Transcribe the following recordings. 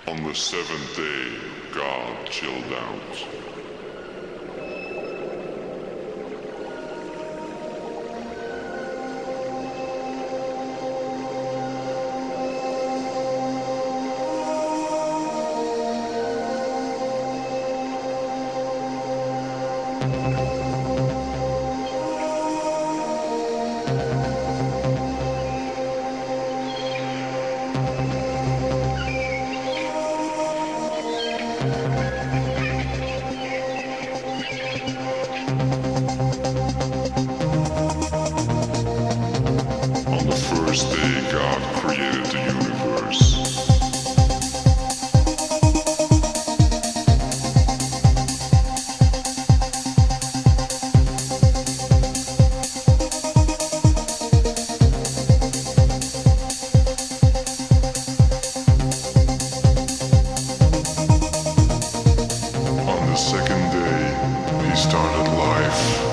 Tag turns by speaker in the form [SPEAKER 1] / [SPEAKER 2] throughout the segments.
[SPEAKER 1] On the seventh day, God chilled out. On the first day, God created the universe. On the second day, He started life.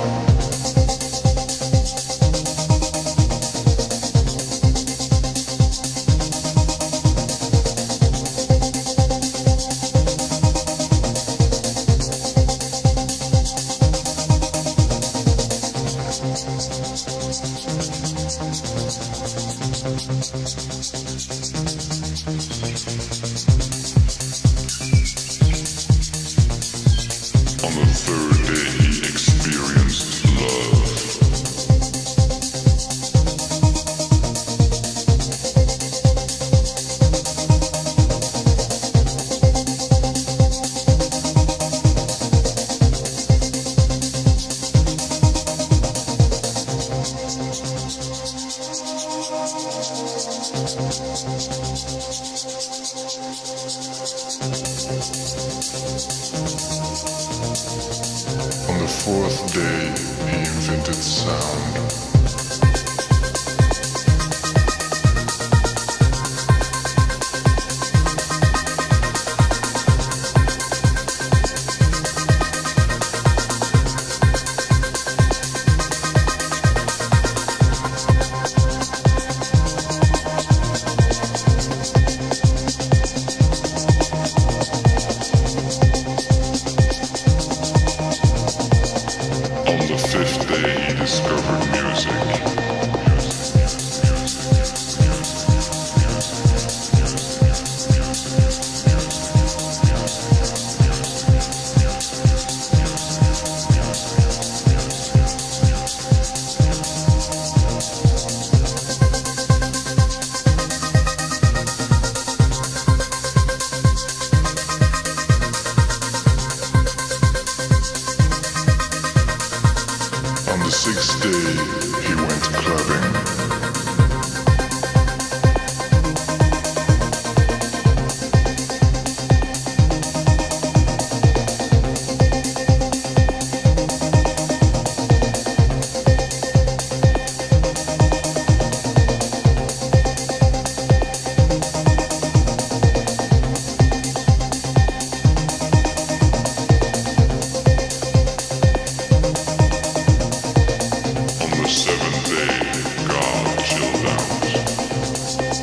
[SPEAKER 1] On the third day, He experienced love. On the fourth day, He invented sound. On the fifth day, He discovered music. On the sixth day, He went clubbing. On the seventh day, God chilled out.